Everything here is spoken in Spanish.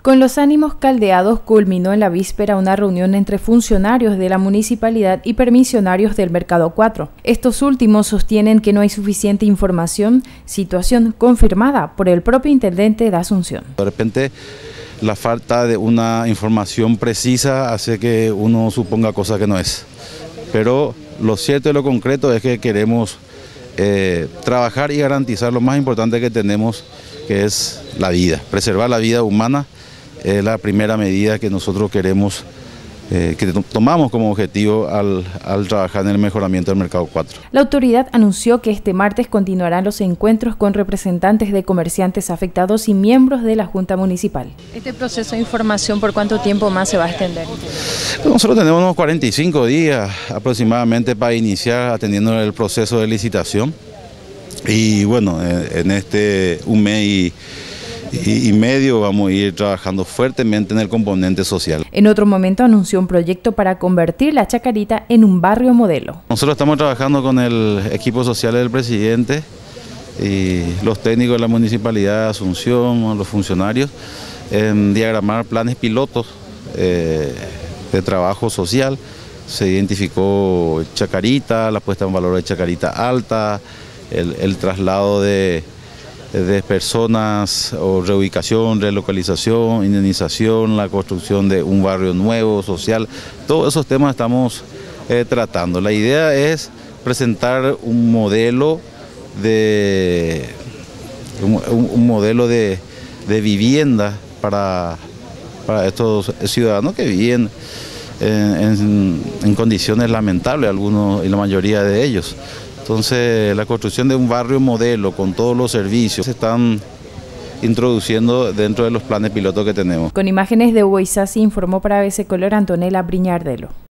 Con los ánimos caldeados, culminó en la víspera una reunión entre funcionarios de la municipalidad y permisionarios del Mercado 4. Estos últimos sostienen que no hay suficiente información, situación confirmada por el propio intendente de Asunción. De repente, la falta de una información precisa hace que uno suponga cosas que no es. Pero lo cierto y lo concreto es que queremos trabajar y garantizar lo más importante que tenemos, que es la vida. Preservar la vida humana es la primera medida que nosotros queremos, que tomamos como objetivo al trabajar en el mejoramiento del Mercado 4. La autoridad anunció que este martes continuarán los encuentros con representantes de comerciantes afectados y miembros de la Junta Municipal. ¿Este proceso de información por cuánto tiempo más se va a extender? Nosotros tenemos unos 45 días aproximadamente para iniciar atendiendo el proceso de licitación. Y bueno, en este un mes y medio vamos a ir trabajando fuertemente en el componente social. En otro momento anunció un proyecto para convertir La Chacarita en un barrio modelo. Nosotros estamos trabajando con el equipo social del presidente y los técnicos de la Municipalidad de Asunción, los funcionarios, en diagramar planes pilotos de trabajo social. Se identificó Chacarita, la puesta en valor de Chacarita Alta, el traslado de personas o reubicación, relocalización, indemnización, la construcción de un barrio nuevo, social. Todos esos temas estamos tratando. La idea es presentar un modelo de vivienda para estos ciudadanos que viven en condiciones lamentables, algunos y la mayoría de ellos. Entonces, la construcción de un barrio modelo con todos los servicios se están introduciendo dentro de los planes pilotos que tenemos. Con imágenes de Hugo Isasi informó para ABC Color Antonella Briñardelo.